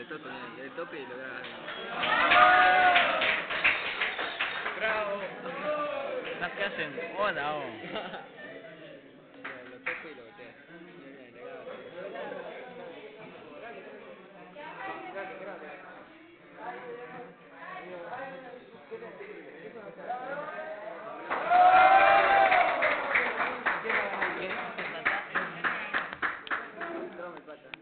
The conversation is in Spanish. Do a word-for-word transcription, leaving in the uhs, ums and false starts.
Esto con el, el tope y lo da. Bravo. ¿No? ¿Qué hacen? Hola, oh.